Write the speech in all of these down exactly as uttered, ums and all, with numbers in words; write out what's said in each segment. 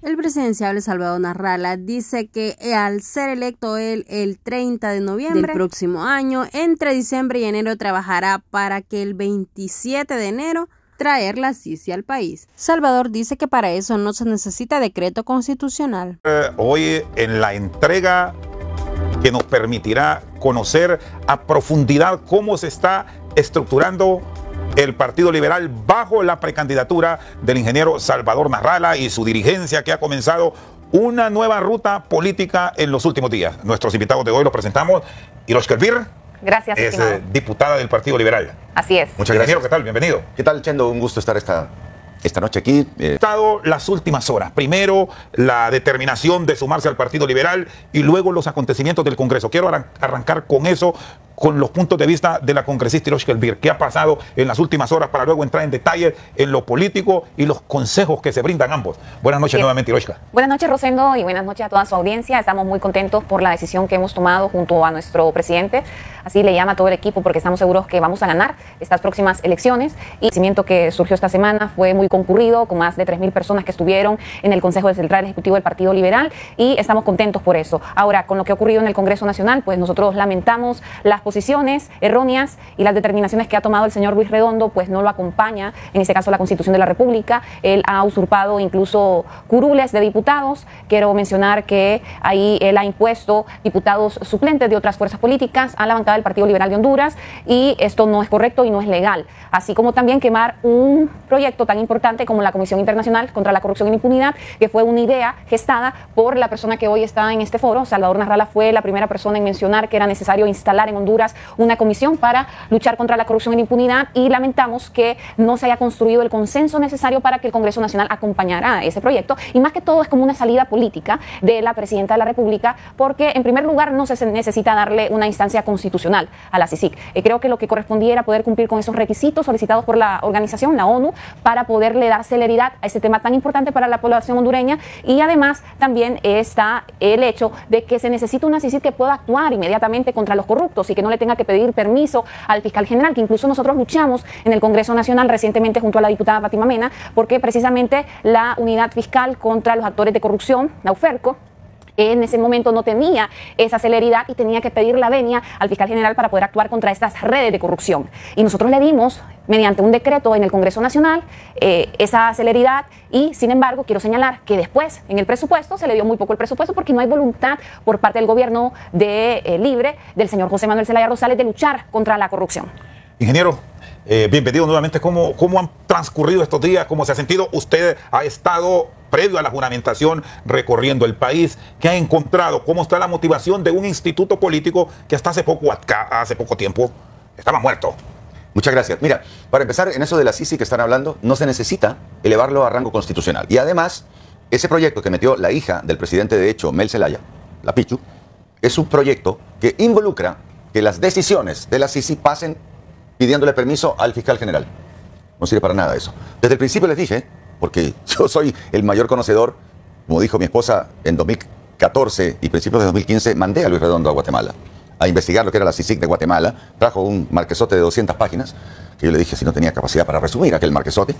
El presidenciable Salvador Narrala dice que al ser electo él el treinta de noviembre del próximo año, entre diciembre y enero trabajará para que el veintisiete de enero traer la Sisi al país. Salvador dice que para eso no se necesita decreto constitucional. Eh, hoy en la entrega que nos permitirá conocer a profundidad cómo se está estructurando el Partido Liberal bajo la precandidatura del ingeniero Salvador Narrala y su dirigencia, que ha comenzado una nueva ruta política en los últimos días. Nuestros invitados de hoy los presentamos. Hiroshka Elvir. Gracias, es eh, diputada del Partido Liberal. Así es. Muchas gracias. ¿Qué tal? Bienvenido. ¿Qué tal, Chendo? Un gusto estar esta, esta noche aquí. Eh. Estado las últimas horas. Primero, la determinación de sumarse al Partido Liberal y luego los acontecimientos del Congreso. Quiero arran arrancar con eso, con los puntos de vista de la congresista Hiroshka Elvir. ¿Qué ha pasado en las últimas horas para luego entrar en detalle en lo político y los consejos que se brindan ambos? Buenas noches Bien. nuevamente, Hiroshka. Buenas noches, Rosendo, y buenas noches a toda su audiencia. Estamos muy contentos por la decisión que hemos tomado junto a nuestro presidente. Así le llama a todo el equipo, porque estamos seguros que vamos a ganar estas próximas elecciones. Y el crecimiento que surgió esta semana fue muy concurrido, con más de tres mil personas que estuvieron en el Consejo Central Ejecutivo del Partido Liberal, y estamos contentos por eso. Ahora, con lo que ha ocurrido en el Congreso Nacional, pues nosotros lamentamos las posiciones erróneas y las determinaciones que ha tomado el señor Luis Redondo, pues no lo acompaña, en este caso, la Constitución de la República. Él ha usurpado incluso curules de diputados. Quiero mencionar que ahí él ha impuesto diputados suplentes de otras fuerzas políticas a la bancada del Partido Liberal de Honduras, y esto no es correcto y no es legal. Así como también quemar un proyecto tan importante como la Comisión Internacional contra la Corrupción y la Impunidad, que fue una idea gestada por la persona que hoy está en este foro. Salvador Narrala fue la primera persona en mencionar que era necesario instalar en Honduras una comisión para luchar contra la corrupción y la impunidad, y lamentamos que no se haya construido el consenso necesario para que el Congreso Nacional acompañara ese proyecto. Y más que todo es como una salida política de la Presidenta de la República, porque en primer lugar no se necesita darle una instancia constitucional a la CICIG. Eh, creo que lo que correspondía era poder cumplir con esos requisitos solicitados por la organización, la ONU, para poderle dar celeridad a este tema tan importante para la población hondureña. Y además también está el hecho de que se necesita una CICIG que pueda actuar inmediatamente contra los corruptos y que no le tenga que pedir permiso al fiscal general, que incluso nosotros luchamos en el Congreso Nacional recientemente junto a la diputada Fátima Mena, porque precisamente la unidad fiscal contra los actores de corrupción, la UFERCO, en ese momento no tenía esa celeridad y tenía que pedir la venia al fiscal general para poder actuar contra estas redes de corrupción. Y nosotros le dimos, mediante un decreto en el Congreso Nacional, eh, esa celeridad, y sin embargo quiero señalar que después en el presupuesto se le dio muy poco el presupuesto, porque no hay voluntad por parte del gobierno de eh, Libre, del señor José Manuel Zelaya Rosales, de luchar contra la corrupción. Ingeniero, eh, bienvenido nuevamente. ¿Cómo, ¿Cómo han transcurrido estos días? ¿Cómo se ha sentido? Usted ha estado, previo a la juramentación, recorriendo el país. ¿Qué ha encontrado? ¿Cómo está la motivación de un instituto político que hasta hace poco, hace poco tiempo estaba muerto? Muchas gracias. Mira, para empezar, en eso de la CICI que están hablando, no se necesita elevarlo a rango constitucional. Y además, ese proyecto que metió la hija del presidente de hecho, Mel Zelaya, la Pichu, es un proyecto que involucra que las decisiones de la CICI pasen pidiéndole permiso al fiscal general. No sirve para nada eso. Desde el principio les dije, porque yo soy el mayor conocedor, como dijo mi esposa, en dos mil catorce y principios de dos mil quince, mandé a Luis Redondo a Guatemala a investigar lo que era la CICIG de Guatemala. Trajo un marquesote de doscientas páginas, que yo le dije si no tenía capacidad para resumir aquel marquesote.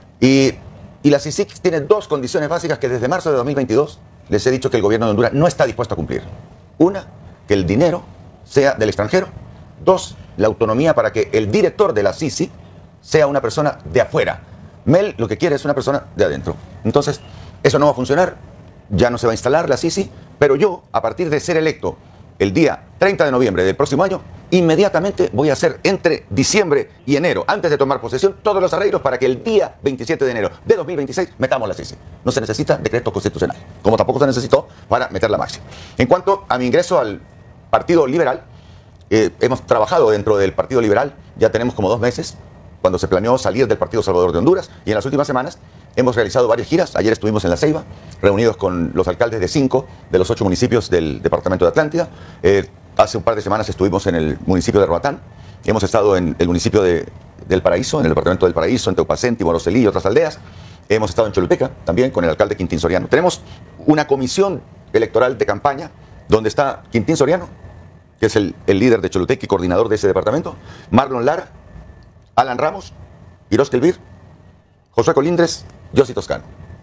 Y, y la CICIG tiene dos condiciones básicas que desde marzo de dos mil veintidós les he dicho que el gobierno de Honduras no está dispuesto a cumplir. Una, que el dinero sea del extranjero. Dos, la autonomía para que el director de la CICI sea una persona de afuera. Mel lo que quiere es una persona de adentro. Entonces, eso no va a funcionar. Ya no se va a instalar la CICI, pero yo, a partir de ser electo el día treinta de noviembre del próximo año, inmediatamente voy a hacer entre diciembre y enero, antes de tomar posesión, todos los arreglos para que el día veintisiete de enero de dos mil veintiséis metamos la CICI. No se necesita decreto constitucional, como tampoco se necesitó para meter la máxima. En cuanto a mi ingreso al Partido Liberal, eh, hemos trabajado dentro del Partido Liberal, ya tenemos como dos meses, cuando se planeó salir del Partido Salvador de Honduras, y en las últimas semanas hemos realizado varias giras. Ayer estuvimos en La Ceiba, reunidos con los alcaldes de cinco de los ocho municipios del departamento de Atlántida. Eh, hace un par de semanas estuvimos en el municipio de Roatán. Hemos estado en el municipio de, del Paraíso, en el departamento del Paraíso, en Teupacén, Moroselí y otras aldeas. Hemos estado en Choluteca también con el alcalde Quintín Soriano. Tenemos una comisión electoral de campaña donde está Quintín Soriano, que es el, el líder de Choluteca y coordinador de ese departamento, Marlon Lara, Alan Ramos, Hiroshka Elvir, Josué Colindres, Yossi Toscano.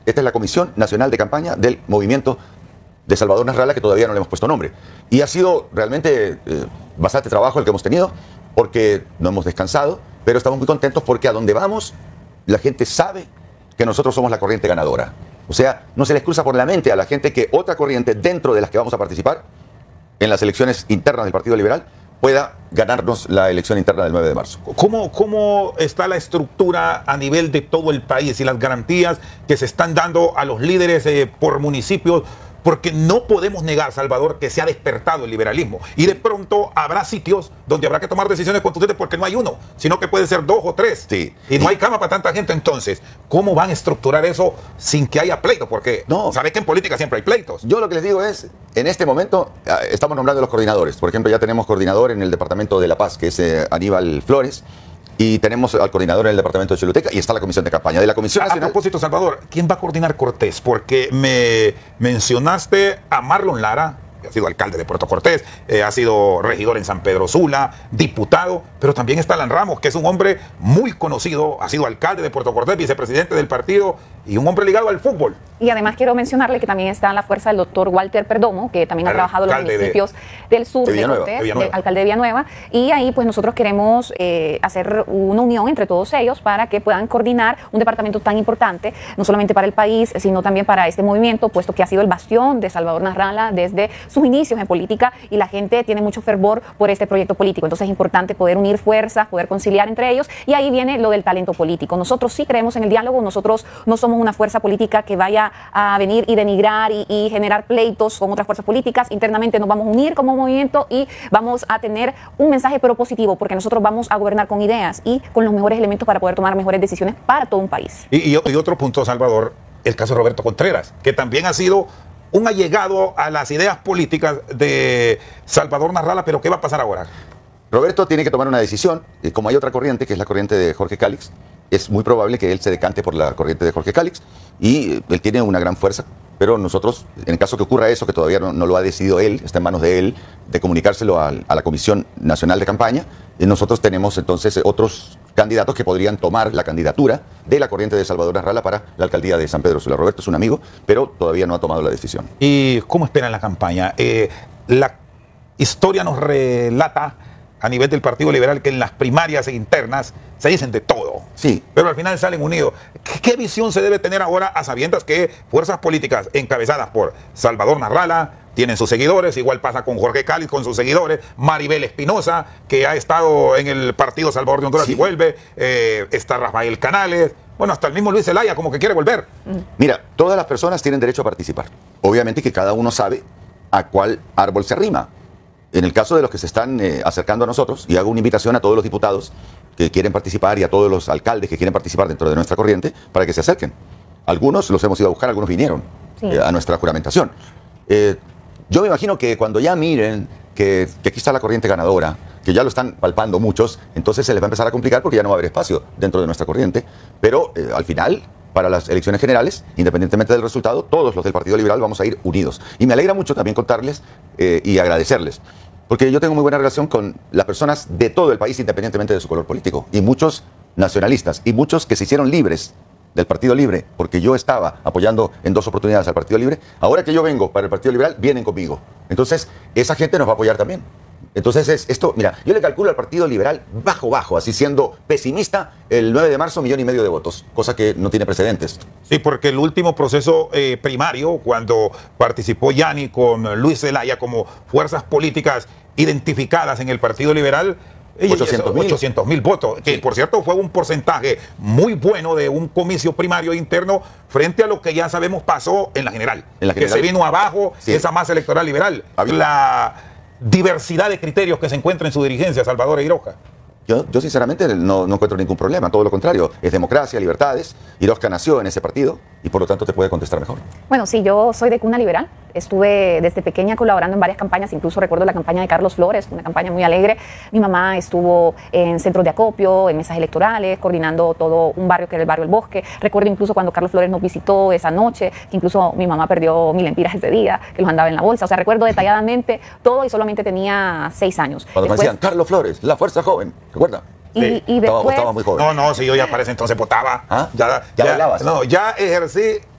esta es la Comisión Nacional de Campaña del Movimiento de Salvador Nasralla, que todavía no le hemos puesto nombre. Y ha sido realmente eh, bastante trabajo el que hemos tenido, porque no hemos descansado, pero estamos muy contentos porque a donde vamos, la gente sabe que nosotros somos la corriente ganadora. O sea, no se les cruza por la mente a la gente que otra corriente dentro de las que vamos a participar en las elecciones internas del Partido Liberal pueda ganarnos la elección interna del nueve de marzo. ¿Cómo, ¿Cómo está la estructura a nivel de todo el país y las garantías que se están dando a los líderes eh, por municipios? Porque no podemos negar, Salvador, que se ha despertado el liberalismo. Y de pronto habrá sitios donde habrá que tomar decisiones contundentes porque no hay uno, sino que puede ser dos o tres. Sí. Y no hay cama para tanta gente. Entonces, ¿cómo van a estructurar eso sin que haya pleitos? Porque no. sabes que en política siempre hay pleitos. Yo lo que les digo es, en este momento estamos nombrando los coordinadores. Por ejemplo, ya tenemos coordinador en el Departamento de La Paz, que es eh, Aníbal Flores. Y tenemos al coordinador en el departamento de Choluteca y está la comisión de campaña de la Comisión a, Nacional. A propósito, Salvador, ¿quién va a coordinar Cortés? Porque me mencionaste a Marlon Lara, que ha sido alcalde de Puerto Cortés, eh, ha sido regidor en San Pedro Sula, diputado, pero también está Alan Ramos, que es un hombre muy conocido, ha sido alcalde de Puerto Cortés, vicepresidente del partido y un hombre ligado al fútbol. Y además quiero mencionarle que también está en la fuerza el doctor Walter Perdomo, que también ha trabajado en los municipios de, del sur de, de Cortés, de de, alcalde de Villanueva, y ahí pues nosotros queremos eh, hacer una unión entre todos ellos para que puedan coordinar un departamento tan importante, no solamente para el país, sino también para este movimiento, puesto que ha sido el bastión de Salvador Nasralla desde sus inicios en política y la gente tiene mucho fervor por este proyecto político. Entonces es importante poder unir fuerzas, poder conciliar entre ellos, y ahí viene lo del talento político. Nosotros sí creemos en el diálogo, nosotros no somos una fuerza política que vaya a venir y denigrar y, y generar pleitos con otras fuerzas políticas. Internamente nos vamos a unir como movimiento y vamos a tener un mensaje propositivo, porque nosotros vamos a gobernar con ideas y con los mejores elementos para poder tomar mejores decisiones para todo un país. Y, y, y otro punto, Salvador, el caso de Roberto Contreras, que también ha sido un allegado a las ideas políticas de Salvador Nasralla, pero ¿qué va a pasar ahora? Roberto tiene que tomar una decisión, y como hay otra corriente, que es la corriente de Jorge Cálix, es muy probable que él se decante por la corriente de Jorge Cálix, y él tiene una gran fuerza, pero nosotros, en el caso que ocurra eso, que todavía no, no lo ha decidido él, está en manos de él, de comunicárselo a, a la Comisión Nacional de Campaña, y nosotros tenemos entonces otros candidatos que podrían tomar la candidatura de la corriente de Salvador Nasralla para la alcaldía de San Pedro Sula. Roberto es un amigo, pero todavía no ha tomado la decisión. ¿Y cómo esperan la campaña? Eh, la historia nos relata a nivel del Partido Liberal que en las primarias internas se dicen de todo. Sí. Pero al final salen unidos. ¿Qué, qué visión se debe tener ahora a sabiendas que fuerzas políticas encabezadas por Salvador Nasralla tienen sus seguidores? Igual pasa con Jorge Cálix con sus seguidores, Maribel Espinosa, que ha estado en el partido Salvador de Honduras sí. y vuelve, eh, está Rafael Canales, bueno, hasta el mismo Luis Zelaya como que quiere volver. Mira, todas las personas tienen derecho a participar. Obviamente que cada uno sabe a cuál árbol se arrima. En el caso de los que se están eh, acercando a nosotros, y hago una invitación a todos los diputados que quieren participar y a todos los alcaldes que quieren participar dentro de nuestra corriente para que se acerquen. Algunos los hemos ido a buscar, algunos vinieron sí. eh, a nuestra juramentación. Eh, yo me imagino que cuando ya miren que, que aquí está la corriente ganadora, que ya lo están palpando muchos, entonces se les va a empezar a complicar porque ya no va a haber espacio dentro de nuestra corriente, pero eh, al final, para las elecciones generales, independientemente del resultado, todos los del Partido Liberal vamos a ir unidos. Y me alegra mucho también contarles eh, y agradecerles, porque yo tengo muy buena relación con las personas de todo el país, independientemente de su color político, y muchos nacionalistas, y muchos que se hicieron libres del Partido Libre, porque yo estaba apoyando en dos oportunidades al Partido Libre. Ahora que yo vengo para el Partido Liberal, vienen conmigo. Entonces, esa gente nos va a apoyar también. Entonces, es esto, mira, yo le calculo al Partido Liberal bajo, bajo, así siendo pesimista, el nueve de marzo, millón y medio de votos, cosa que no tiene precedentes. Sí, porque el último proceso eh, primario, cuando participó Yanni con Luis Zelaya como fuerzas políticas identificadas en el Partido Liberal, ochocientos mil votos, que sí. por cierto fue un porcentaje muy bueno de un comicio primario interno frente a lo que ya sabemos pasó en la general, en la general que se vino abajo sí. esa masa electoral liberal. Había... La diversidad de criterios que se encuentra en su dirigencia, Salvador Eiroja. Yo, yo sinceramente no, no encuentro ningún problema, todo lo contrario, es democracia, libertades. Eiroja nació en ese partido y por lo tanto te puede contestar mejor. Bueno, sí, yo soy de cuna liberal, estuve desde pequeña colaborando en varias campañas, incluso recuerdo la campaña de Carlos Flores, una campaña muy alegre. Mi mamá estuvo en centros de acopio, en mesas electorales, coordinando todo un barrio que era el barrio El Bosque. Recuerdo incluso cuando Carlos Flores nos visitó esa noche, que incluso mi mamá perdió mil empiras ese día, que los andaba en la bolsa. O sea, recuerdo detalladamente todo y solamente tenía seis años. Cuando Después, me decían, Carlos Flores, la fuerza joven, ¿recuerda? Y, sí. y después... Estaba, estaba muy joven. No, no, si yo ya para ese entonces votaba. ¿Ah? Ya, ya, ya bailabas. No, ya ejercí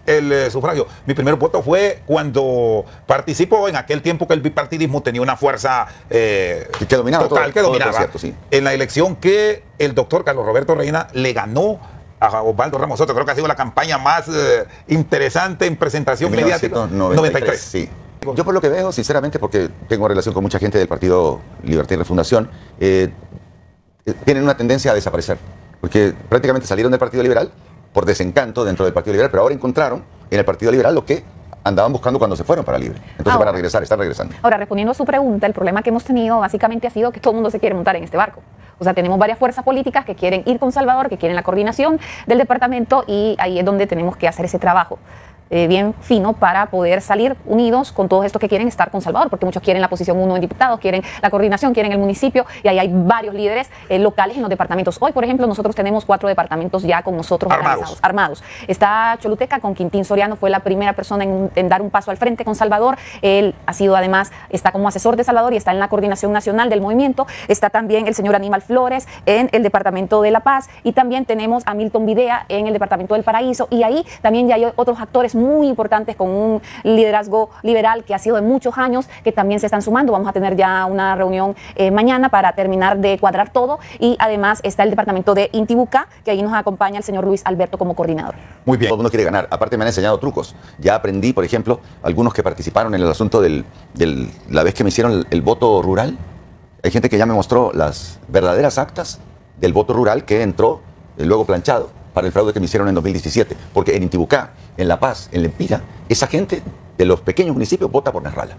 el eh, sufragio. Mi primer voto fue cuando participó en aquel tiempo que el bipartidismo tenía una fuerza eh, que dominaba total, todo, que dominaba. todo cierto, sí. En la elección que el doctor Carlos Roberto Reina le ganó a Osvaldo Ramos Soto. Creo que ha sido la campaña más eh, interesante en presentación en mediática. noventa y tres, sí. Yo por lo que veo, sinceramente, porque tengo relación con mucha gente del Partido Libertad y Refundación, eh, tienen una tendencia a desaparecer. Porque prácticamente salieron del Partido Liberal por desencanto dentro del Partido Liberal, pero ahora encontraron en el Partido Liberal lo que andaban buscando cuando se fueron para Libre. Entonces ahora, van a regresar, están regresando. Ahora, respondiendo a su pregunta, el problema que hemos tenido básicamente ha sido que todo el mundo se quiere montar en este barco. O sea, tenemos varias fuerzas políticas que quieren ir con Salvador, que quieren la coordinación del departamento, y ahí es donde tenemos que hacer ese trabajo eh, bien fino para poder salir unidos con todos estos que quieren estar con Salvador, porque muchos quieren la posición uno en diputados, quieren la coordinación, quieren el municipio, y ahí hay varios líderes eh, locales en los departamentos. Hoy, por ejemplo, nosotros tenemos cuatro departamentos ya con nosotros armados. organizados, armados. Está Choluteca con Quintín Soriano, fue la primera persona en, en dar un paso al frente con Salvador. Él ha sido además, está como asesor de Salvador y está en la coordinación nacional del movimiento. Está también el señor Aníbal Flores en el departamento de La Paz, y también tenemos a Milton Videa en el departamento del Paraíso, y ahí también ya hay otros actores muy importantes con un liderazgo liberal que ha sido de muchos años, que también se están sumando. Vamos a tener ya una reunión eh, mañana para terminar de cuadrar todo, y además está el departamento de Intibucá, que ahí nos acompaña el señor Luis Alberto como coordinador. Muy bien. Todo el mundo quiere ganar. Aparte me han enseñado trucos. Ya aprendí, por ejemplo, algunos que participaron en el asunto de del, la vez que me hicieron el, el voto rural. Hay gente que ya me mostró las verdaderas actas del voto rural que entró eh, luego planchado para el fraude que me hicieron en dos mil diecisiete. Porque en Intibucá, en La Paz, en Lempira, esa gente de los pequeños municipios vota por Nasralla.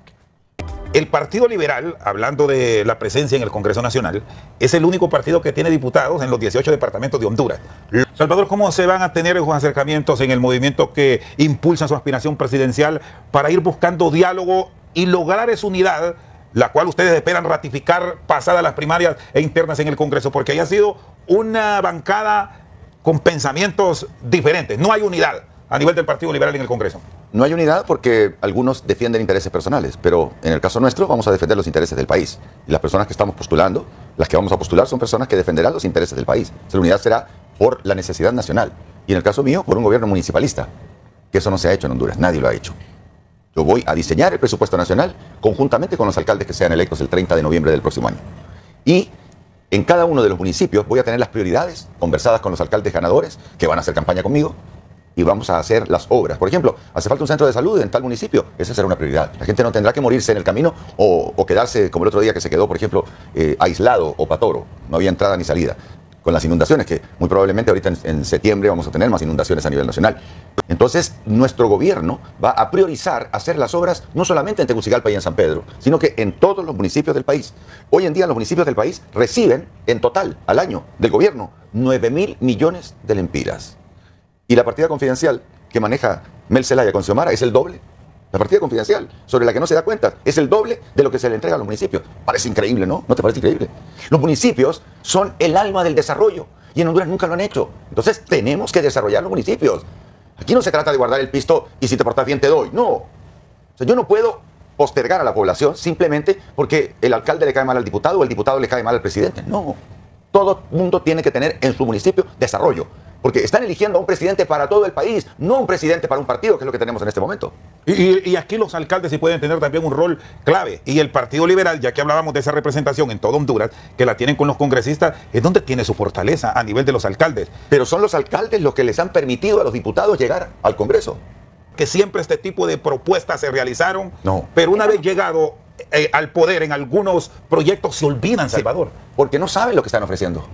El Partido Liberal, hablando de la presencia en el Congreso Nacional, es el único partido que tiene diputados en los dieciocho departamentos de Honduras. Salvador, ¿cómo se van a tener esos acercamientos en el movimiento que impulsa su aspiración presidencial para ir buscando diálogo y lograr esa unidad, la cual ustedes esperan ratificar pasadas las primarias e internas en el Congreso? Porque haya sido una bancada con pensamientos diferentes. No hay unidad a nivel del Partido Liberal en el Congreso. No hay unidad porque algunos defienden intereses personales, pero en el caso nuestro vamos a defender los intereses del país. Y las personas que estamos postulando, las que vamos a postular, son personas que defenderán los intereses del país. La unidad será por la necesidad nacional. Y en el caso mío, por un gobierno municipalista, que eso no se ha hecho en Honduras, nadie lo ha hecho. Yo voy a diseñar el presupuesto nacional conjuntamente con los alcaldes que sean electos el treinta de noviembre del próximo año. Y en cada uno de los municipios voy a tener las prioridades conversadas con los alcaldes ganadores que van a hacer campaña conmigo, y vamos a hacer las obras. Por ejemplo, hace falta un centro de salud en tal municipio. Esa será una prioridad. La gente no tendrá que morirse en el camino o, o quedarse como el otro día que se quedó, por ejemplo, eh, aislado o patoro. No había entrada ni salida. Con las inundaciones, que muy probablemente ahorita en, en septiembre vamos a tener más inundaciones a nivel nacional. Entonces, nuestro gobierno va a priorizar hacer las obras no solamente en Tegucigalpa y en San Pedro, sino que en todos los municipios del país. Hoy en día los municipios del país reciben en total al año del gobierno nueve mil millones de lempiras. Y la partida confidencial que maneja Mel Zelaya con Xiomara es el doble. La partida confidencial, sobre la que no se da cuenta, es el doble de lo que se le entrega a los municipios. Parece increíble, ¿no? ¿No te parece increíble? Los municipios son el alma del desarrollo y en Honduras nunca lo han hecho. Entonces tenemos que desarrollar los municipios. Aquí no se trata de guardar el pisto y si te portas bien te doy. No. O sea, yo no puedo postergar a la población simplemente porque el alcalde le cae mal al diputado o el diputado le cae mal al presidente. No. Todo mundo tiene que tener en su municipio desarrollo. Porque están eligiendo a un presidente para todo el país, no un presidente para un partido, que es lo que tenemos en este momento. Y, y aquí los alcaldes sí pueden tener también un rol clave. Y el Partido Liberal, ya que hablábamos de esa representación en todo Honduras, que la tienen con los congresistas, es donde tiene su fortaleza a nivel de los alcaldes. Pero son los alcaldes los que les han permitido a los diputados llegar al Congreso. Que siempre este tipo de propuestas se realizaron, no. Pero una vez llegado eh, al poder en algunos proyectos se olvidan, Salvador. Sí, porque no saben lo que están ofreciendo.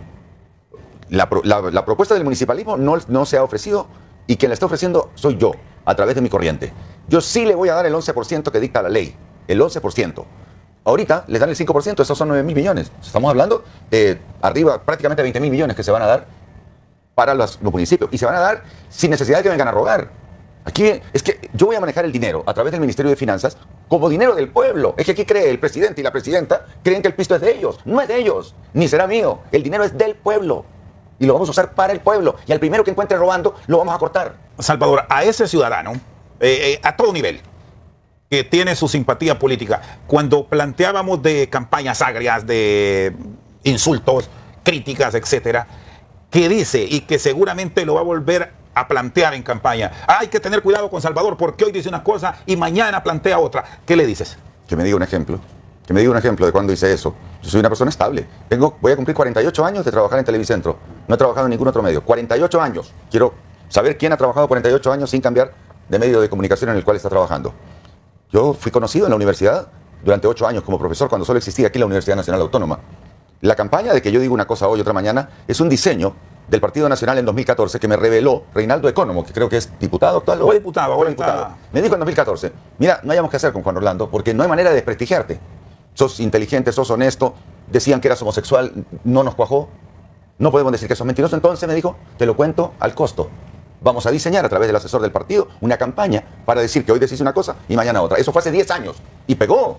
La, la, la propuesta del municipalismo no, no se ha ofrecido y quien la está ofreciendo soy yo, a través de mi corriente. Yo sí le voy a dar el once por ciento que dicta la ley, el once por ciento. Ahorita les dan el cinco por ciento, esos son nueve mil millones. Estamos hablando de arriba prácticamente veinte mil millones que se van a dar para los, los municipios. Y se van a dar sin necesidad de que vengan a rogar. Aquí es que yo voy a manejar el dinero a través del Ministerio de Finanzas como dinero del pueblo. Es que aquí cree el presidente y la presidenta, creen que el pisto es de ellos. No es de ellos, ni será mío. El dinero es del pueblo. Y lo vamos a usar para el pueblo. Y al primero que encuentre robando, lo vamos a cortar. Salvador, a ese ciudadano, eh, eh, a todo nivel, que tiene su simpatía política, cuando planteábamos de campañas agrias, de insultos, críticas, etcétera, que dice y que seguramente lo va a volver a plantear en campaña. Hay que tener cuidado con Salvador porque hoy dice una cosa y mañana plantea otra. ¿Qué le dices? Que me diga un ejemplo. Que me diga un ejemplo de cuándo hice eso. Yo soy una persona estable. Tengo, voy a cumplir cuarenta y ocho años de trabajar en Televicentro. No he trabajado en ningún otro medio. cuarenta y ocho años. Quiero saber quién ha trabajado cuarenta y ocho años sin cambiar de medio de comunicación en el cual está trabajando. Yo fui conocido en la universidad durante ocho años como profesor cuando solo existía aquí la Universidad Nacional Autónoma. La campaña de que yo digo una cosa hoy y otra mañana es un diseño del Partido Nacional en dos mil catorce que me reveló Reinaldo Economo, que creo que es diputado actual. O diputado, ahora diputado. Está... Me dijo en dos mil catorce, mira, no hayamos que hacer con Juan Orlando porque no hay manera de desprestigiarte. Sos inteligente, sos honesto, decían que eras homosexual, no nos cuajó. No podemos decir que sos mentiroso. Entonces me dijo, te lo cuento al costo. Vamos a diseñar a través del asesor del partido una campaña para decir que hoy decís una cosa y mañana otra. Eso fue hace diez años. Y pegó.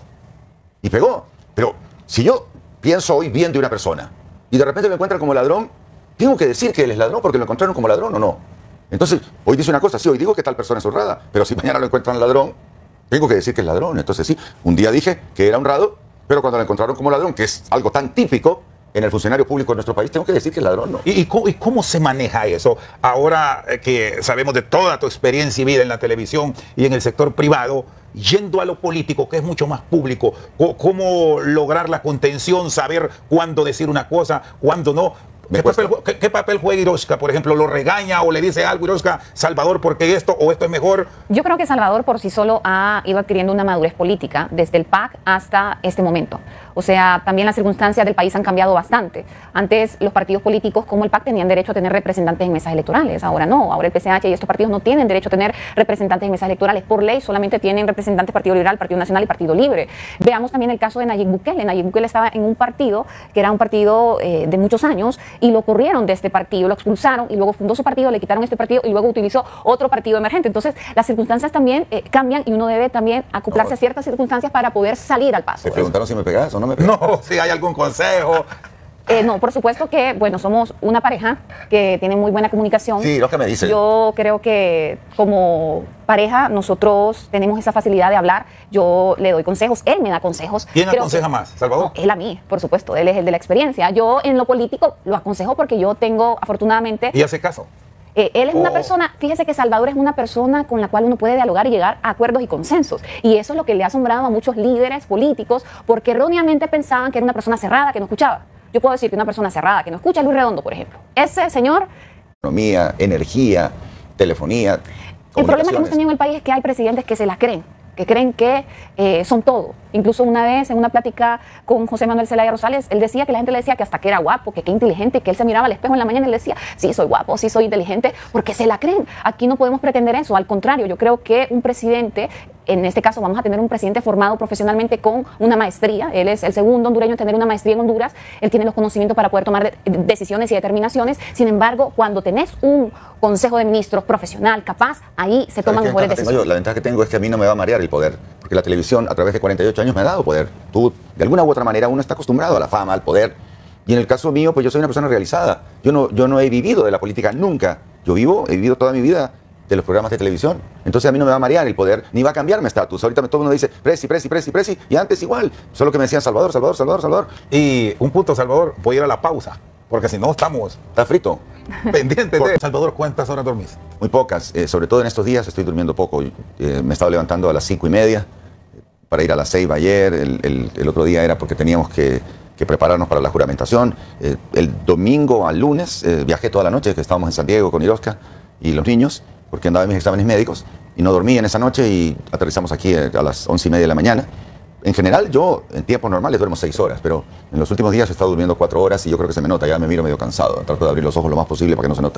Y pegó. Pero si yo pienso hoy bien de una persona y de repente me encuentran como ladrón, tengo que decir que él es ladrón porque lo encontraron como ladrón o no. Entonces, hoy dice una cosa, sí, hoy digo que tal persona es honrada, pero si mañana lo encuentran ladrón, tengo que decir que es ladrón. Entonces sí, un día dije que era honrado, pero cuando lo encontraron como ladrón, que es algo tan típico en el funcionario público de nuestro país, tengo que decir que es ladrón, ¿no? ¿Y, y, cómo, ¿Y cómo se maneja eso? Ahora que sabemos de toda tu experiencia y vida en la televisión y en el sector privado, yendo a lo político, que es mucho más público, ¿cómo lograr la contención, saber cuándo decir una cosa, cuándo no? ¿Qué papel, ¿qué, ¿Qué papel juega Iroska? Por ejemplo, ¿lo regaña o le dice algo Iroska, Salvador, porque esto o esto es mejor? Yo creo que Salvador por sí solo ha ido adquiriendo una madurez política desde el P A C hasta este momento. O sea, también las circunstancias del país han cambiado bastante. Antes los partidos políticos como el P A C tenían derecho a tener representantes en mesas electorales. Ahora no, ahora el P C H y estos partidos no tienen derecho a tener representantes en mesas electorales. Por ley solamente tienen representantes Partido Liberal, Partido Nacional y Partido Libre. Veamos también el caso de Nayib Bukele. Nayib Bukele estaba en un partido que era un partido eh, de muchos años y lo corrieron de este partido, lo expulsaron y luego fundó su partido, le quitaron este partido y luego utilizó otro partido emergente. Entonces las circunstancias también eh, cambian y uno debe también acoplarse no. a ciertas circunstancias para poder salir al paso. ¿Te preguntaron si me pegas o no me pegas? No, si hay algún consejo. Eh, no, por supuesto que, bueno, somos una pareja que tiene muy buena comunicación. Sí, lo que me dice. Yo creo que como pareja nosotros tenemos esa facilidad de hablar. Yo le doy consejos, él me da consejos. ¿Quién creo aconseja que, más, Salvador? No, él a mí, por supuesto, él es el de la experiencia. Yo en lo político lo aconsejo porque yo tengo, afortunadamente... ¿Y hace caso? Eh, él es oh. una persona, fíjese que Salvador es una persona con la cual uno puede dialogar y llegar a acuerdos y consensos. Y eso es lo que le ha asombrado a muchos líderes políticos porque erróneamente pensaban que era una persona cerrada, que no escuchaba. Yo puedo decir que una persona cerrada, que no escucha, Luis Redondo, por ejemplo. Ese señor... Economía, energía, telefonía... El problema que hemos tenido en el país es que hay presidentes que se la creen, que creen que eh, son todo. Incluso una vez en una plática con José Manuel Zelaya Rosales, él decía que la gente le decía que hasta que era guapo, que qué inteligente, que él se miraba al espejo en la mañana y le decía, sí, soy guapo, sí, soy inteligente, porque se la creen. Aquí no podemos pretender eso, al contrario, yo creo que un presidente, en este caso vamos a tener un presidente formado profesionalmente con una maestría, él es el segundo hondureño en tener una maestría en Honduras, él tiene los conocimientos para poder tomar de decisiones y determinaciones, sin embargo, cuando tenés un consejo de ministros profesional, capaz, ahí se toman mejores decisiones. Yo? La ventaja que tengo es que a mí no me va a marear el poder, porque la televisión a través de cuarenta y ocho años me ha dado poder. Tú, de alguna u otra manera, uno está acostumbrado a la fama, al poder. Y en el caso mío, pues yo soy una persona realizada. Yo no, yo no he vivido de la política nunca. Yo vivo, he vivido toda mi vida de los programas de televisión. Entonces a mí no me va a marear el poder, ni va a cambiar mi estatus. Ahorita todo el mundo dice, presi, presi, presi, presi, y antes igual. Solo que me decían Salvador, Salvador, Salvador, Salvador. Y un punto, Salvador, voy a ir a la pausa, porque si no estamos... Está frito. Pendiente de... Salvador, ¿cuántas horas dormís? Muy pocas. Eh, sobre todo en estos días estoy durmiendo poco. Eh, me he estado levantando a las cinco y media para ir a las seis ayer. El, el, el otro día era porque teníamos que, que prepararnos para la juramentación. Eh, el domingo al lunes eh, viajé toda la noche, que estábamos en San Diego con Iroska y los niños, porque andaba en mis exámenes médicos, y no dormí en esa noche y aterrizamos aquí a las once y media de la mañana. En general, yo en tiempos normales duermo seis horas, pero en los últimos días he estado durmiendo cuatro horas y yo creo que se me nota, ya me miro medio cansado. Trato de abrir los ojos lo más posible para que no se note.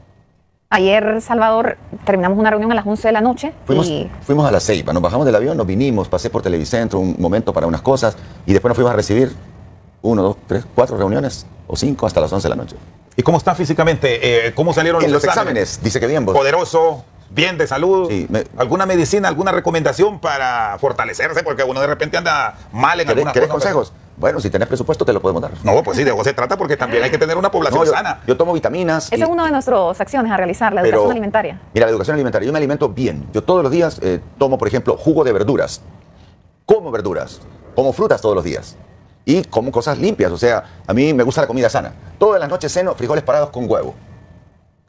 Ayer, Salvador, terminamos una reunión a las once de la noche. Fuimos, y... fuimos a La Ceiba, nos bajamos del avión, nos vinimos, pasé por Televicentro un momento para unas cosas y después nos fuimos a recibir uno, dos, tres, cuatro reuniones o cinco hasta las once de la noche. ¿Y cómo está físicamente? Eh, ¿Cómo salieron en los, los exámenes? exámenes? Dice que bien, vos. Poderoso, bien de salud. Sí, me... ¿Alguna medicina, alguna recomendación para fortalecerse? Porque uno de repente anda mal en alguna cosa. ¿Querés consejos? Pero... Bueno, si tenés presupuesto te lo podemos dar. No, pues sí, de eso se trata porque también hay que tener una población no, yo, sana. Yo tomo vitaminas. Esa y... es una de nuestras acciones a realizar, la educación pero, alimentaria. Mira, la educación alimentaria, yo me alimento bien. Yo todos los días eh, tomo, por ejemplo, jugo de verduras. Como verduras, como frutas todos los días. Y como cosas limpias, o sea, a mí me gusta la comida sana. Todas las noches ceno frijoles parados con huevo.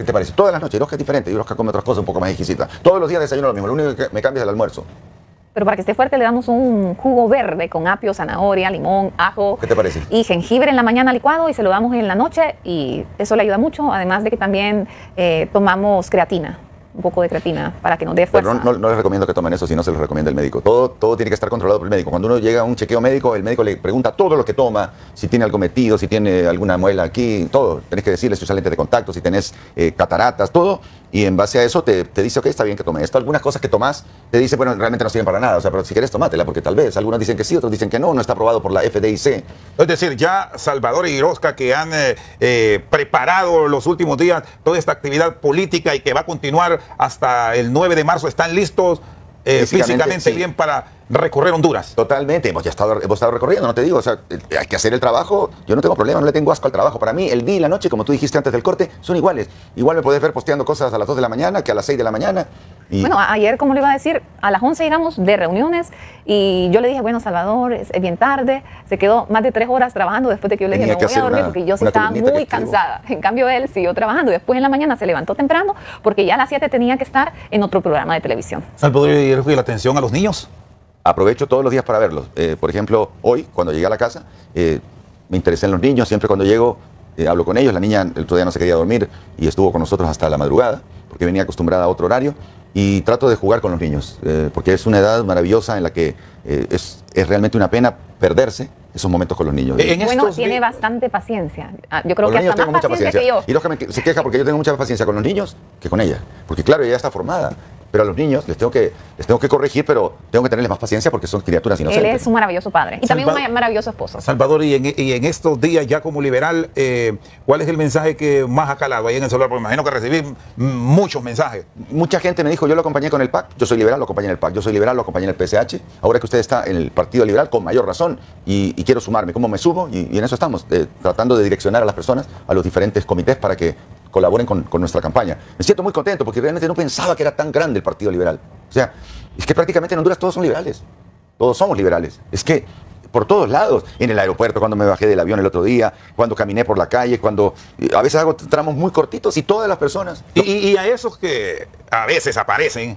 ¿Qué te parece? Todas las noches, Irosca es diferente, Irosca come otras cosas un poco más exquisitas. Todos los días desayuno lo mismo, lo único que me cambia es el almuerzo. Pero para que esté fuerte le damos un jugo verde con apio, zanahoria, limón, ajo. ¿Qué te parece? Y jengibre en la mañana licuado y se lo damos en la noche y eso le ayuda mucho. Además de que también eh, tomamos creatina, un poco de creatina para que nos dé fuerza. Pero no, no, no les recomiendo que tomen eso si no se los recomienda el médico. Todo, todo tiene que estar controlado por el médico. Cuando uno llega a un chequeo médico, el médico le pregunta todo lo que toma, si tiene algo metido, si tiene alguna muela aquí, todo. Tenés que decirle si usas lentes de contacto, si tenés eh, cataratas, todo. Y en base a eso te, te dice, ok, está bien que tome esto. Algunas cosas que tomás te dice, bueno, realmente no sirven para nada. O sea, pero si quieres, tomátela, porque tal vez. Algunos dicen que sí, otros dicen que no. No está aprobado por la F D I C. Es decir, ya Salvador y Irosca, que han eh, eh, preparado los últimos días toda esta actividad política y que va a continuar hasta el nueve de marzo, ¿están listos eh, físicamente, físicamente sí. bien para recorrer Honduras? Totalmente, hemos ya estado, hemos estado recorriendo, no te digo, o sea, hay que hacer el trabajo. Yo no tengo problema, no le tengo asco al trabajo. Para mí, el día y la noche, como tú dijiste antes del corte, son iguales. Igual me puedes ver posteando cosas a las dos de la mañana que a las seis de la mañana. Y... Bueno, ayer, como le iba a decir, a las once llegamos de reuniones y yo le dije, bueno, Salvador, es bien tarde. Se quedó más de tres horas trabajando después de que yo le dije, me voy a dormir una, porque yo sí estaba muy cansada. En cambio, él siguió trabajando y después en la mañana se levantó temprano porque ya a las siete tenía que estar en otro programa de televisión. Salvador y Irosca, ¿y la atención a los niños? Aprovecho todos los días para verlos. Eh, por ejemplo, hoy, cuando llegué a la casa, eh, me interesé en los niños. Siempre cuando llego, eh, hablo con ellos. La niña el otro día no se quería dormir y estuvo con nosotros hasta la madrugada, porque venía acostumbrada a otro horario. Y trato de jugar con los niños, eh, porque es una edad maravillosa en la que eh, es, es realmente una pena perderse esos momentos con los niños. En bueno, tiene bastante paciencia. Yo creo con que hasta más paciencia, paciencia que yo. Y Irosca se queja porque yo tengo mucha paciencia con los niños que con ella. Porque claro, ella está formada. Pero a los niños les tengo que, les tengo que corregir, pero tengo que tenerles más paciencia porque son criaturas inocentes. Él es un maravilloso padre y Salvador, también un maravilloso esposo. Salvador, y en, y en estos días ya como liberal, eh, ¿cuál es el mensaje que más ha calado ahí en el celular? Porque me imagino que recibí muchos mensajes. Mucha gente me dijo, yo lo acompañé con el P A C, yo soy liberal, lo acompañé en el P A C, yo soy liberal, lo acompañé en el P S H, ahora que usted está en el Partido Liberal, con mayor razón, y, y quiero sumarme. ¿Cómo me subo? Y, y en eso estamos, eh, tratando de direccionar a las personas, a los diferentes comités para que colaboren con, con nuestra campaña. Me siento muy contento porque realmente no pensaba que era tan grande el Partido Liberal. O sea, es que prácticamente en Honduras todos son liberales. Todos somos liberales. Es que por todos lados, en el aeropuerto, cuando me bajé del avión el otro día, cuando caminé por la calle, cuando a veces hago tramos muy cortitos y todas las personas. Y, y a esos que a veces aparecen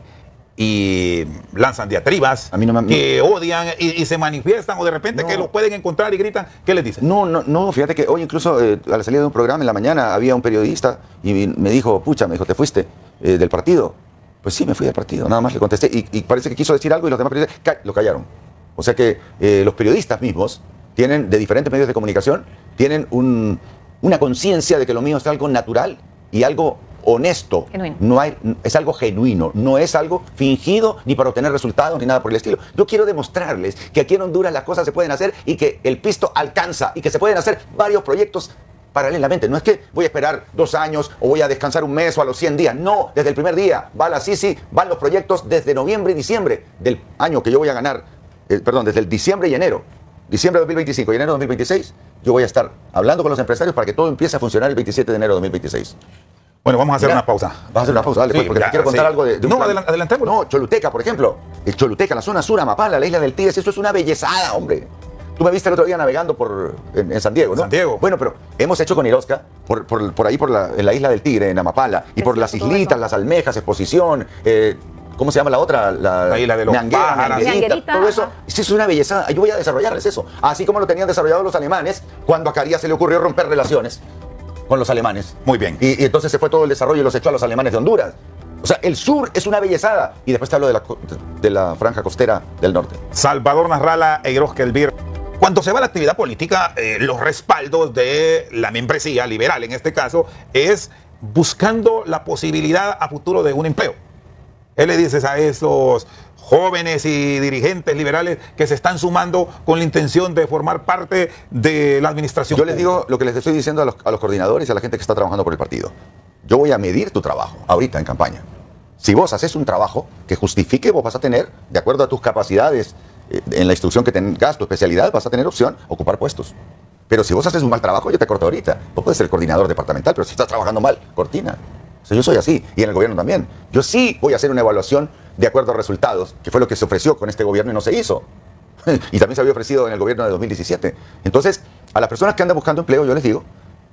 y lanzan diatribas, a mí no me, que no, odian y, y se manifiestan, o de repente no, que los pueden encontrar y gritan, ¿qué les dicen? No, no, no, fíjate que hoy incluso eh, a la salida de un programa en la mañana había un periodista y me dijo, pucha, me dijo, ¿te fuiste eh, del partido? Pues sí, me fui del partido, nada más le contesté y, y parece que quiso decir algo y los demás periodistas ca lo callaron. O sea que eh, los periodistas mismos tienen, de diferentes medios de comunicación, tienen un, una conciencia de que lo mío es algo natural y algo honesto, no hay, es algo genuino, no es algo fingido ni para obtener resultados ni nada por el estilo. Yo quiero demostrarles que aquí en Honduras las cosas se pueden hacer y que el pisto alcanza y que se pueden hacer varios proyectos paralelamente. No es que voy a esperar dos años o voy a descansar un mes o a los cien días. No, desde el primer día va la Sisi, van los proyectos desde noviembre y diciembre del año que yo voy a ganar, eh, perdón, desde el diciembre y enero. Diciembre de dos mil veinticinco y enero de dos mil veintiséis, yo voy a estar hablando con los empresarios para que todo empiece a funcionar el veintisiete de enero de dos mil veintiséis. Bueno, vamos a hacer Mira, una pausa. Vamos a hacer una pausa, dale, sí, pues, porque ya, te quiero contar sí. algo de, de un No, plan. adelantemos. No, Choluteca, por ejemplo. El Choluteca, la zona sur, Amapala, la isla del Tigre, eso es una bellezada, hombre. Tú me viste el otro día navegando por, en, en San Diego, ¿no? San Diego. Bueno, pero hemos hecho con Irosca, por, por, por ahí, por la, en la isla del Tigre, en Amapala, y por las islitas, las almejas, Exposición, eh, ¿cómo se llama la otra? La, la isla de los Nanguera, pájaros. Nanguerita, todo eso. Eso es una belleza. Yo voy a desarrollarles eso. Así como lo tenían desarrollado los alemanes, cuando a Carías se le ocurrió romper relaciones con los alemanes. Muy bien. Y, y entonces se fue todo el desarrollo y los echó a los alemanes de Honduras. O sea, el sur es una bellezada. Y después te hablo de la, de la franja costera del norte. Salvador Narrala e Irosca Elvir. Cuando se va a la actividad política, eh, los respaldos de la membresía liberal, en este caso, es buscando la posibilidad a futuro de un empleo. ¿Qué le dices a esos jóvenes y dirigentes liberales que se están sumando con la intención de formar parte de la administración? Yo les digo lo que les estoy diciendo a los, a los coordinadores y a la gente que está trabajando por el partido. Yo voy a medir tu trabajo ahorita en campaña. Si vos haces un trabajo que justifique, vos vas a tener, de acuerdo a tus capacidades, eh, en la instrucción que tengas, tu especialidad, vas a tener opción a ocupar puestos. Pero si vos haces un mal trabajo, yo te corto ahorita. Vos puedes ser el coordinador departamental, pero si estás trabajando mal, cortina. O sea, yo soy así, y en el gobierno también. Yo sí voy a hacer una evaluación de acuerdo a resultados, que fue lo que se ofreció con este gobierno y no se hizo. Y también se había ofrecido en el gobierno de dos mil diecisiete. Entonces, a las personas que andan buscando empleo, yo les digo,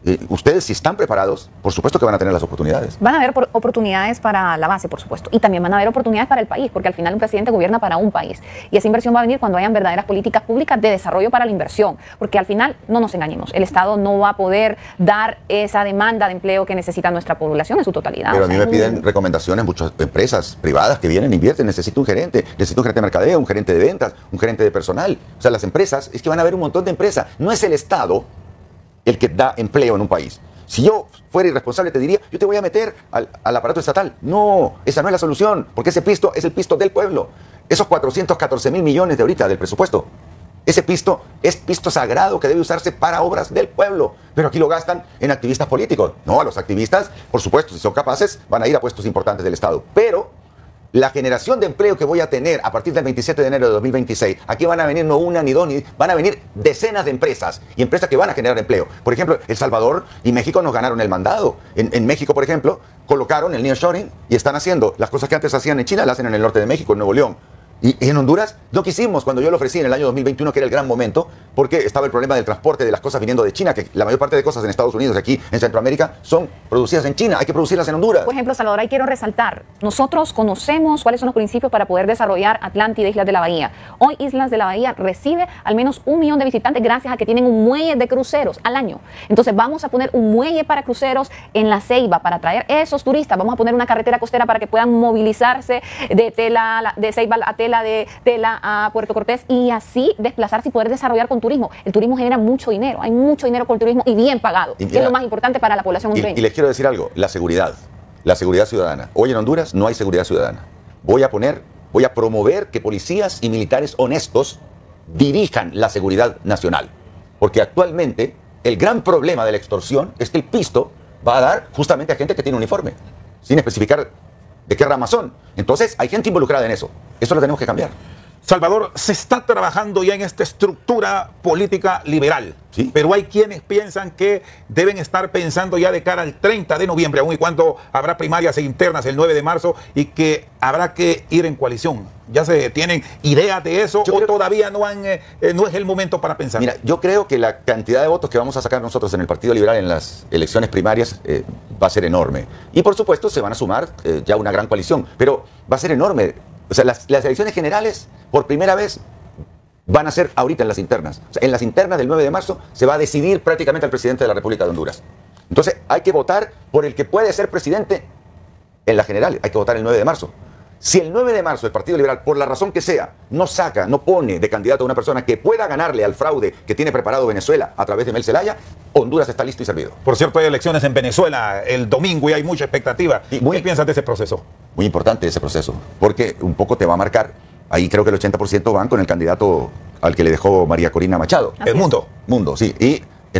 Eh, ustedes, si están preparados, por supuesto que van a tener las oportunidades. Van a haber por- oportunidades para la base, por supuesto, y también van a haber oportunidades para el país, porque al final un presidente gobierna para un país, y esa inversión va a venir cuando hayan verdaderas políticas públicas de desarrollo para la inversión, porque al final, no nos engañemos, el Estado no va a poder dar esa demanda de empleo que necesita nuestra población en su totalidad. Pero O a mí sea, me piden un... recomendaciones muchas empresas privadas que vienen e invierten. Necesito un gerente, necesito un gerente de mercadeo, un gerente de ventas, un gerente de personal. O sea, las empresas, es que van a haber un montón de empresas. No es el Estado el que da empleo en un país. Si yo fuera irresponsable te diría, yo te voy a meter al, al aparato estatal. No, esa no es la solución, porque ese pisto es el pisto del pueblo. Esos cuatrocientos catorce mil millones de ahorita del presupuesto, ese pisto es pisto sagrado que debe usarse para obras del pueblo. Pero aquí lo gastan en activistas políticos. No, a los activistas, por supuesto, si son capaces, van a ir a puestos importantes del Estado. Pero la generación de empleo que voy a tener a partir del veintisiete de enero de dos mil veintiséis, aquí van a venir no una ni dos, ni van a venir decenas de empresas y empresas que van a generar empleo. Por ejemplo, El Salvador y México nos ganaron el mandado. En, en México, por ejemplo, colocaron el nearshoring y están haciendo las cosas que antes hacían en China, las hacen en el norte de México, en Nuevo León. Y, y en Honduras lo que hicimos cuando yo lo ofrecí en el año dos mil veintiuno, que era el gran momento, porque estaba el problema del transporte de las cosas viniendo de China, que la mayor parte de cosas en Estados Unidos, aquí en Centroamérica, son producidas en China. Hay que producirlas en Honduras. Por ejemplo, Salvador, ahí quiero resaltar, nosotros conocemos cuáles son los principios para poder desarrollar Atlántida, Islas de la Bahía. Hoy Islas de la Bahía recibe al menos un millón de visitantes gracias a que tienen un muelle de cruceros al año. Entonces vamos a poner un muelle para cruceros en La Ceiba para atraer esos turistas. Vamos a poner una carretera costera para que puedan movilizarse de Tela, de Ceiba a Tela, de Tela a Puerto Cortés, y así desplazarse y poder desarrollar con turismo. El turismo genera mucho dinero, hay mucho dinero con el turismo y bien pagado, y, que es lo más importante para la población hondureña. Y, y les quiero decir algo, la seguridad, la seguridad ciudadana. Hoy en Honduras no hay seguridad ciudadana. Voy a poner, voy a promover que policías y militares honestos dirijan la seguridad nacional. Porque actualmente el gran problema de la extorsión es que el pisto va a dar justamente a gente que tiene uniforme, sin especificar de qué rama son. Entonces hay gente involucrada en eso. Eso lo tenemos que cambiar. Salvador, se está trabajando ya en esta estructura política liberal, ¿sí? Pero hay quienes piensan que deben estar pensando ya de cara al treinta de noviembre, aun y cuando habrá primarias e internas el nueve de marzo, y que habrá que ir en coalición. ¿Ya se tienen ideas de eso yo o creo, todavía no, han, eh, no es el momento para pensar? Mira, yo creo que la cantidad de votos que vamos a sacar nosotros en el Partido Liberal en las elecciones primarias eh, va a ser enorme. Y por supuesto se van a sumar eh, ya una gran coalición, pero va a ser enorme. O sea, las, las elecciones generales, por primera vez, van a ser ahorita en las internas. O sea, en las internas del nueve de marzo se va a decidir prácticamente al presidente de la República de Honduras. Entonces, hay que votar por el que puede ser presidente en la general. Hay que votar el nueve de marzo. Si el nueve de marzo el Partido Liberal, por la razón que sea, no saca, no pone de candidato a una persona que pueda ganarle al fraude que tiene preparado Venezuela a través de Mel Zelaya, Honduras está listo y servido. Por cierto, hay elecciones en Venezuela el domingo y hay mucha expectativa. Y muy, ¿Qué piensas de ese proceso? Muy importante ese proceso, porque un poco te va a marcar. Ahí creo que el ochenta por ciento van con el candidato al que le dejó María Corina Machado. El Mundo. Mundo, sí. Y,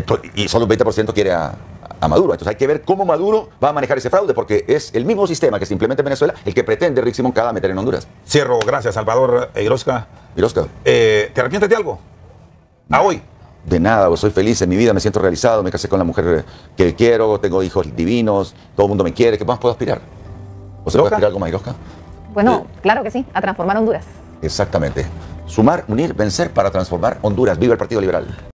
y solo un veinte por ciento quiere a, a Maduro. Entonces hay que ver cómo Maduro va a manejar ese fraude, porque es el mismo sistema que se implementa en Venezuela el que pretende Rick Moncada meter en Honduras. Cierro, gracias, Salvador Eirosca. Eirosca. Eh, ¿Te arrepientes de algo? ¿A hoy? De nada, pues soy feliz en mi vida, me siento realizado, me casé con la mujer que quiero, tengo hijos divinos, todo el mundo me quiere. ¿Qué más puedo aspirar? ¿O se puede aspirar algo más, Eirosca? Bueno, eh, claro que sí, a transformar Honduras. Exactamente. Sumar, unir, vencer para transformar Honduras. ¡Viva el Partido Liberal!